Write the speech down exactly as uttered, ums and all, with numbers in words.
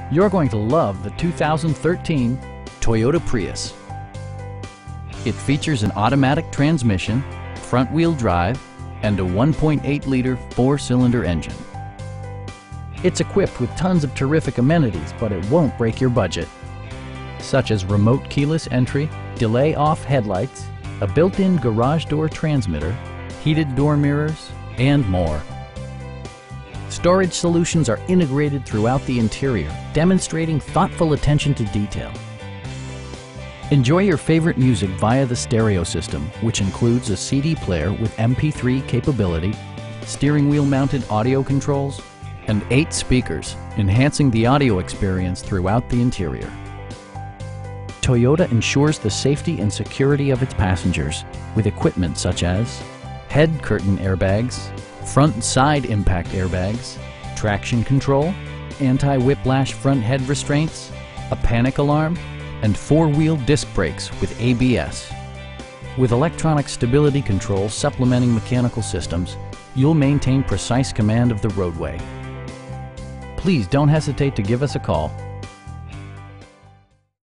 You're going to love the two thousand thirteen Toyota Prius. It features an automatic transmission, front-wheel drive, and a one point eight liter four-cylinder engine. It's equipped with tons of terrific amenities, but it won't break your budget, such as remote keyless entry, delay-off headlights, a built-in garage door transmitter, heated door mirrors, and more. Storage solutions are integrated throughout the interior, demonstrating thoughtful attention to detail. Enjoy your favorite music via the stereo system, which includes a C D player with M P three capability, steering wheel mounted audio controls, and eight speakers, enhancing the audio experience throughout the interior. Toyota ensures the safety and security of its passengers with equipment such as head curtain airbags, front and side impact airbags, traction control, anti-whiplash front head restraints, a panic alarm, and four-wheel disc brakes with A B S. With electronic stability control supplementing mechanical systems, you'll maintain precise command of the roadway. Please don't hesitate to give us a call.